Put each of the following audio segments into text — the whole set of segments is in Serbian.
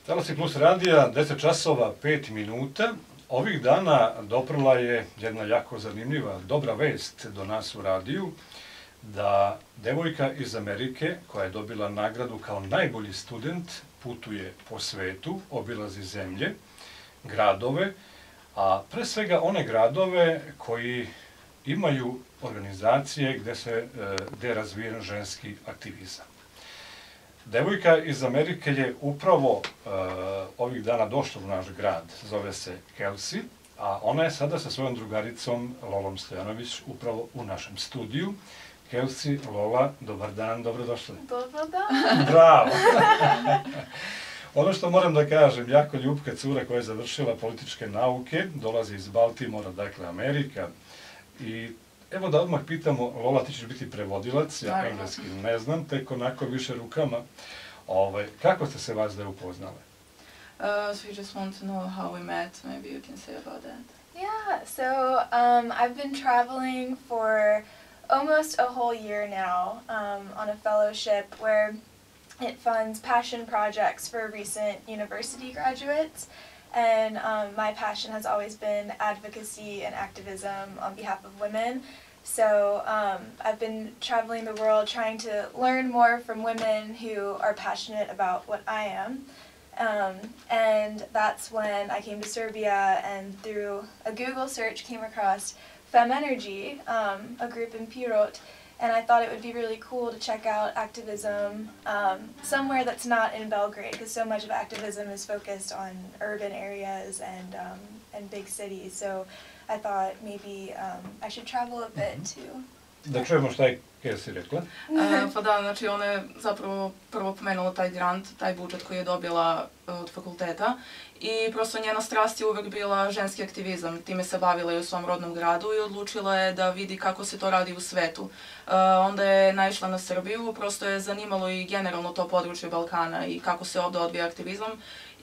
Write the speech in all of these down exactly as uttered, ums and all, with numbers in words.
Talasi Plus radija, deset časova, pet minuta. Ovih dana doprla je jedna jako zanimljiva, dobra vest do nas u radiju, da devojka iz Amerike, koja je dobila nagradu kao najbolji student, putuje po svetu, obilazi zemlje, gradove, a pre svega one gradove koji imaju organizacije gde se gde je razvijen ženski aktivizam. Devojka iz Amerike je upravo uh, ovih dana došla u naš grad, zove se Kelsey, a ona je sada sa svojom drugaricom Lolom Stojanović upravo u našem studiju. Kelsey, Lola, dobar dan, dobrodošli. Dobar dan. Bravo! Ono što moram da kažem, jako ljubka cura koja je završila političke nauke, dolazi iz Baltimora, dakle Amerika, i evo da odmah pitamo, Lola, ti ćeš biti prevodilac, ja engleski ne znam, tek onako više rukama. Ovaj, kako ste se vas da upoznale? Uh, so we just want to know how we met, maybe you can say about that. Yeah, so um, I've been traveling for almost a whole year now um, on a fellowship where it funds passion projects for recent university graduates. And um, my passion has always been advocacy and activism on behalf of women. So um, I've been traveling the world trying to learn more from women who are passionate about what I am. Um, and that's when I came to Serbia and through a Google search came across FemEnergy, um, a group in Pirot. And I thought it would be really cool to check out activism um, somewhere that's not in Belgrade, because so much of activism is focused on urban areas and um, and big cities. So I thought maybe um, I should travel a bit too. Da čujemo šta je Kelsey rekla. Uh, pa da, znači ona je zapravo prvo pomenula taj grant, taj budžet koji je dobila od fakulteta i prosto njena strast je uvek bila ženski aktivizam. Time se bavila i u svom rodnom gradu i odlučila je da vidi kako se to radi u svetu. Uh, onda je naišla na Srbiju, prosto je zanimalo i generalno to područje Balkana i kako se ovde odvija aktivizam.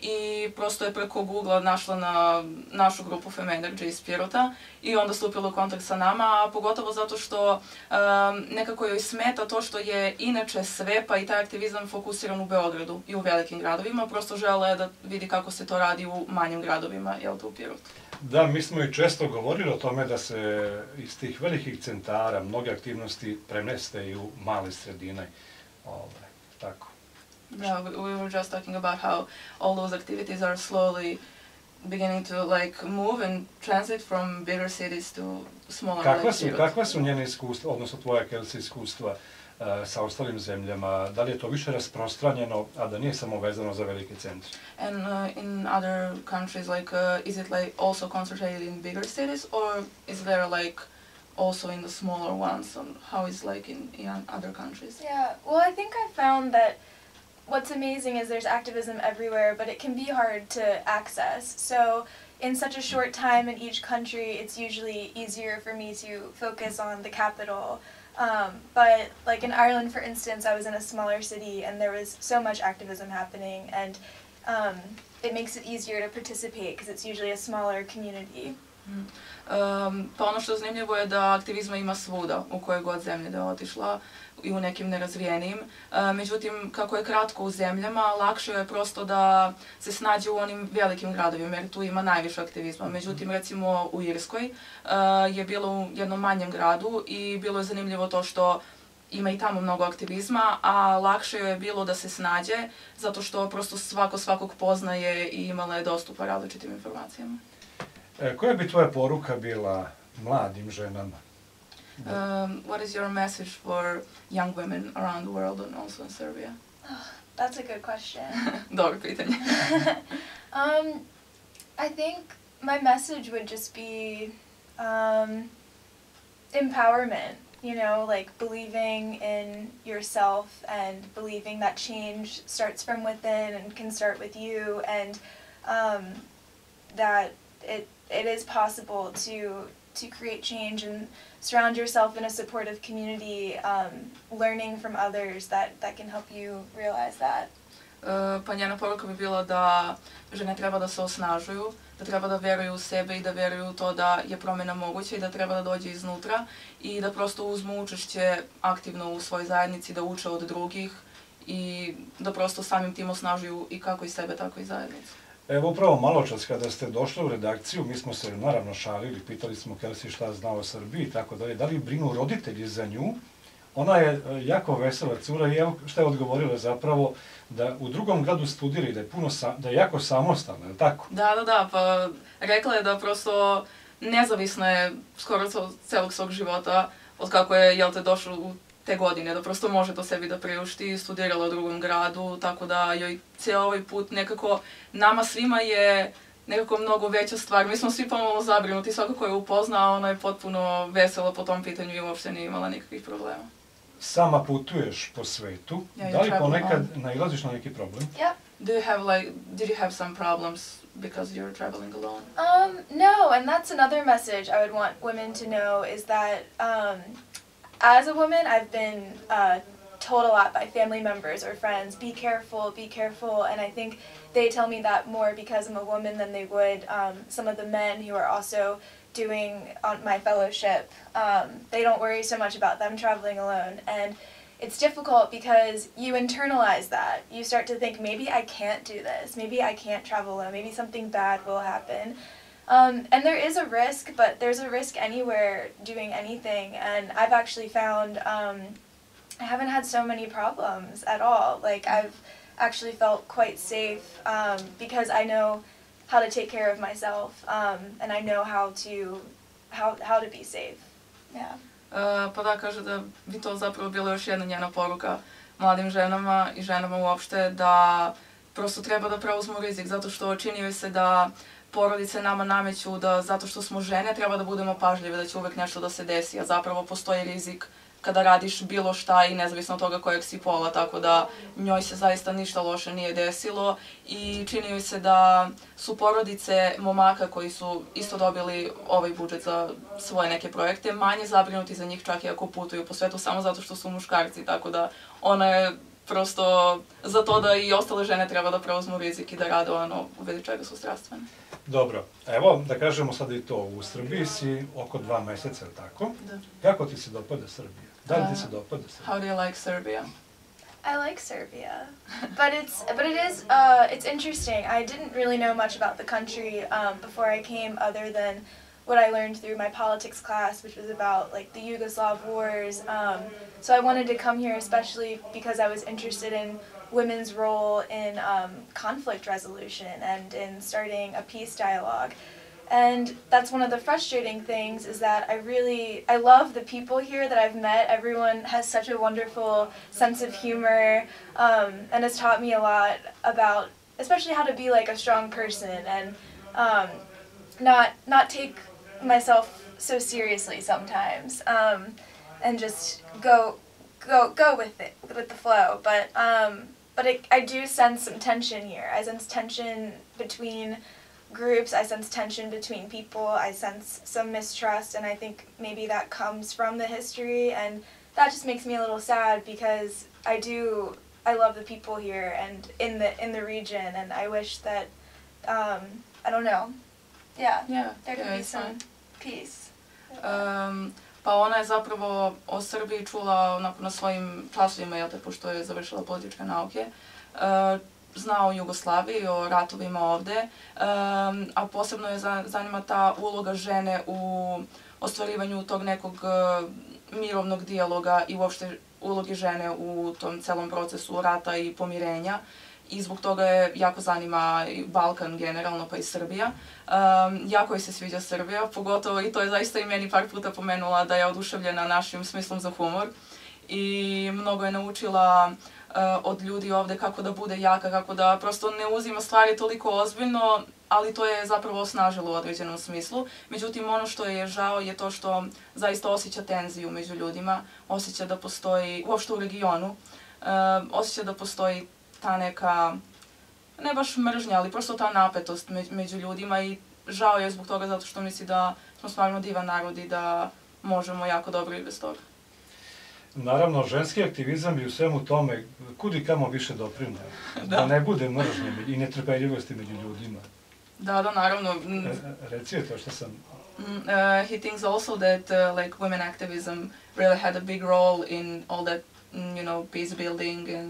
I prosto je preko Google našla na našu grupu FemEnergy iz Pirota i onda stupila u kontakt sa nama, a pogotovo zato što um, nekako joj smeta to što je inače sve, pa i taj aktivizam fokusiran u Beogradu i u velikim gradovima, prosto žele da vidi kako se to radi u manjim gradovima, jel to u Pirotu? Da, mi smo i često govorili o tome da se iz tih velikih centara mnoge aktivnosti premeste i u male sredine, ovaj, tako. Yeah, we were just talking about how all those activities are slowly beginning to like move and transit from bigger cities to smaller Kakva su, cities. kakva su njene iskustva, odnosno tvoja, Kelsey, iskustva uh, sa ostalim zemljama? Da li je to više rasprostranjeno, a da nije samo vezano za velike centre? And uh, in other countries, like, uh, is it like also concentrated in bigger cities, or is there like also in the smaller ones? And how is like in, in other countries? Yeah, well, I think I found that what's amazing is there's activism everywhere, but it can be hard to access. So in such a short time in each country, it's usually easier for me to focus on the capital. Um, but like in Ireland, for instance, I was in a smaller city and there was so much activism happening, and um, it makes it easier to participate because it's usually a smaller community. Mm. Um, pa ono što je zanimljivo je da aktivizma ima svuda, u kojoj god zemlje da je otišla i u nekim nerazvijenijim. Uh, međutim, kako je kratko u zemljama, lakše je prosto da se snađe u onim velikim gradovima, jer tu ima najviše aktivizma. Međutim, recimo u Irskoj uh, je bilo u jednom manjem gradu i bilo je zanimljivo to što ima i tamo mnogo aktivizma, a lakše je bilo da se snađe, zato što prosto svako svakog poznaje i imala je dostupa različitim informacijama. E, koja bi tvoja poruka bila mladim ženama? Um, what is your message for young women around the world and also in Serbia? Oh, that's a good question. Dobro pitanje. um, I think my message would just be um, empowerment, you know, like believing in yourself and believing that change starts from within and can start with you, and um, that it it is possible to to create change and surround yourself in a supportive community, um, learning from others that, that can help you realize that. Uh, pa njena poruka bi bila da žene treba da se osnažuju, da treba da veruju u sebe i da veruju u to da je promjena moguća i da treba da dođe iznutra i da prosto uzmu učešće aktivno u svojoj zajednici, da uče od drugih i da prosto samim tim osnažuju i kako i sebe, tako i zajednicu. Evo upravo malo čas kada ste došli u redakciju, mi smo se naravno šalili, pitali smo Kelsey šta zna o Srbiji i tako dalje, da li brinu roditelji za nju. Ona je jako vesela cura i evo šta je odgovorila zapravo, da u drugom gradu studira i da je, puno sa, da je jako samostalna, je li tako? Da, da, da, pa rekla je da prosto nezavisna je skoro celog svog života od kako je, jel te, došla u te godine, da prosto može to sebi da priušti, studirala u drugom gradu, tako da joj cijel ovaj put nekako, nama svima je nekako mnogo veća stvar. Mi smo svi pomalo zabrinuti, svakako je upozna, a ona je potpuno vesela po tom pitanju i uopšte nije imala nikakvih problema. Sama putuješ po svetu, Yeah, da li you travel ponekad on. nailaziš na neki problem? Yep. Do you have like, did you have some problems because you're traveling alone? Um, no, and that's another message I would want women to know is that um, as a woman, I've been uh, told a lot by family members or friends, be careful, be careful, and I think they tell me that more because I'm a woman than they would um, some of the men who are also doing on my fellowship. Um, they don't worry so much about them traveling alone, and it's difficult because you internalize that. You start to think, maybe I can't do this, maybe I can't travel alone, maybe something bad will happen. Um, and there is a risk, but there's a risk anywhere doing anything, and I've actually found um, I haven't had so many problems at all. Like, I've actually felt quite safe um, because I know how to take care of myself, um, and I know how to how how to be safe. Yeah. Uh, pa da, kaže da bi to zapravo bila još jedna njena poruka mladim ženama i ženama uopšte, da prosto treba da preuzmu rizik, zato što čini joj se da porodice nama nameću da zato što smo žene treba da budemo pažljive, da će uvek nešto da se desi, a zapravo postoji rizik kada radiš bilo šta i nezavisno od toga kojeg si pola, tako da njoj se zaista ništa loše nije desilo i čini joj se da su porodice momaka koji su isto dobili ovaj budžet za svoje neke projekte manje zabrinuti za njih čak i ako putuju po svetu samo zato što su muškarci, tako da ona je prosto za to da i ostale žene treba da preuzmu rizik i da rade ono u vezi čega su strastvene. Dobro, evo da kažemo sad i to, u Srbiji si oko dva meseca, tako? Da. Kako ti se dopada Srbija? Da li ti se dopada Srbija? How do you like Serbia? I like Serbia, but it's but it is uh, it's interesting. I didn't really know much about the country um, before I came, other than what I learned through my politics class, which was about like the Yugoslav wars. Um, so I wanted to come here especially because I was interested in women's role in um, conflict resolution and in starting a peace dialogue. And that's one of the frustrating things is that I really, I love the people here that I've met. Everyone has such a wonderful sense of humor um, and has taught me a lot about, especially how to be like a strong person and um, not not take myself so seriously sometimes um, and just go go go with it, with the flow. But um, but it, I do sense some tension here. I sense tension between groups, I sense tension between people, I sense some mistrust, and I think maybe that comes from the history, and that just makes me a little sad because I do, I love the people here and in the in the region, and I wish that, um, I don't know, yeah, Yeah, there could yeah, be it's some fine. peace. Um, pa ona je zapravo o Srbiji čula onako na svojim časovima, jel te, pošto je završila političke nauke. Uh, zna o Jugoslaviji, o ratovima ovde, um, a posebno je zanima ta uloga žene u ostvarivanju tog nekog uh, mirovnog dijaloga i uopšte uloge žene u tom celom procesu rata i pomirenja. I zbog toga je jako zanima i Balkan generalno, pa i Srbija. Um, jako joj se sviđa Srbija, pogotovo i to je zaista i meni par puta pomenula da je oduševljena našim smislom za humor. I mnogo je naučila uh, od ljudi ovde kako da bude jaka, kako da prosto ne uzima stvari toliko ozbiljno, ali to je zapravo osnažilo u određenom smislu. Međutim, ono što je žao je to što zaista osjeća tenziju među ljudima, osjeća da postoji, uopšte u regionu, uh, osjeća da postoji ta neka, ne baš mržnja, ali prosto ta napetost među ljudima i žao je zbog toga zato što misli da smo stvarno divan narod i da možemo jako dobro i bez toga. Naravno, ženski aktivizam i u svemu tome kudi kamo više doprine, da ne bude mržnje i netrpeljivosti među ljudima. Da, da, naravno. Reci je to što sam... Uh, he thinks also that uh, like women activism really had a big role in all that, you know, peace building and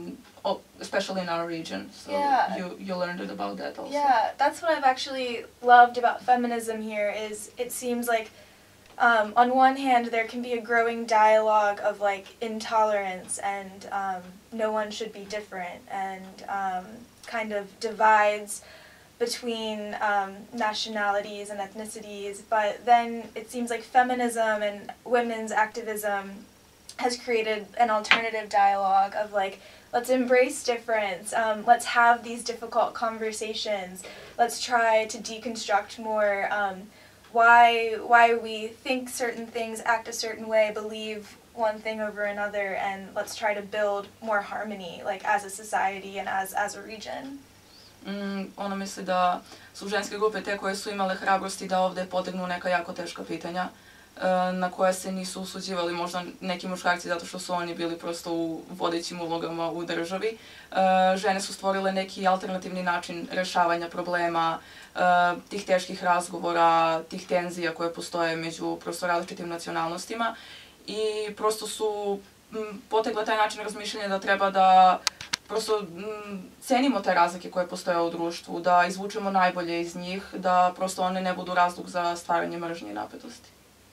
oh, especially in our region. So Yeah. you, you learned it about that also. Yeah, that's what I've actually loved about feminism here is it seems like um, on one hand there can be a growing dialogue of like intolerance and um, no one should be different and um, kind of divides between um, nationalities and ethnicities, but then it seems like feminism and women's activism has created an alternative dialogue of like, let's embrace difference, um, let's have these difficult conversations, let's try to deconstruct more um, why, why we think certain things, act a certain way, believe one thing over another, and let's try to build more harmony like as a society and as, as a region. Mm, ona misli da su ženske grupe te koje su imale hrabrosti da ovdje potegnu neka jako teška pitanja na koje se nisu usuđivali možda neki muškarci zato što su oni bili prosto u vodećim ulogama u državi. Žene su stvorile neki alternativni način rešavanja problema, tih teških razgovora, tih tenzija koje postoje među prosto različitim nacionalnostima i prosto su potegle taj način razmišljanja da treba da prosto m, cenimo te razlike koje postoje u društvu, da izvučemo najbolje iz njih, da prosto one ne budu razlog za stvaranje mržnje i napetosti.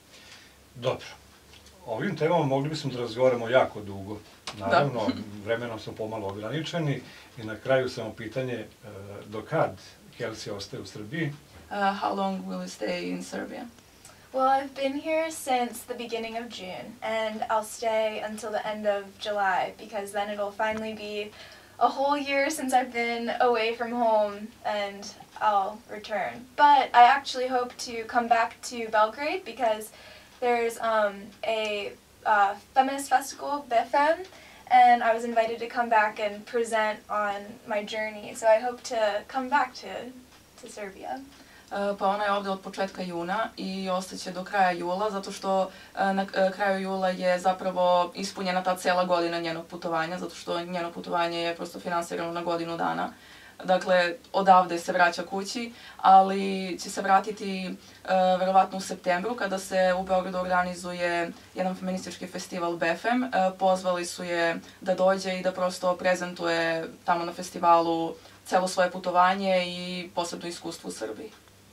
Dobro. Ovim temama mogli bismo da razgovaramo jako dugo. Naravno, da. vremenom smo pomalo ograničeni i na kraju samo pitanje do kad Kelsey ostaje u Srbiji? Uh, how long will you stay in Serbia? Well, I've been here since the beginning of June, and I'll stay until the end of July, because then it'll finally be a whole year since I've been away from home, and I'll return. But I actually hope to come back to Belgrade, because there's um, a uh, feminist festival, B F M, and I was invited to come back and present on my journey, so I hope to come back to, to Serbia. Pa ona je ovdje od početka juna i ostaće do kraja jula, zato što na kraju jula je zapravo ispunjena ta cela godina njenog putovanja, zato što njeno putovanje je prosto finansirano na godinu dana. Dakle, odavde se vraća kući, ali će se vratiti verovatno u septembru kada se u Beogradu organizuje jedan feministički festival B F M. Pozvali su je da dođe i da prosto prezentuje tamo na festivalu celo svoje putovanje i posebno iskustvo u Srbiji.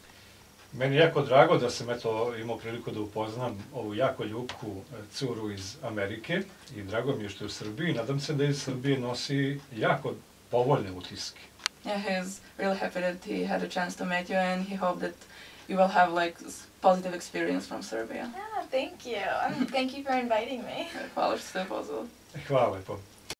Meni je jako drago da sam eto imao priliku da upoznam ovu jako ljubku curu iz Amerike i drago mi je što je u Srbiji. Nadam se da iz Srbije nosi jako povoljne utiske. Yeah, he's really happy that he had a chance to meet you and he hoped that you will have like positive experience from Serbia. Yeah, thank you. Um, thank you for inviting me. Hvala što ste pozvali. Hvala lepo.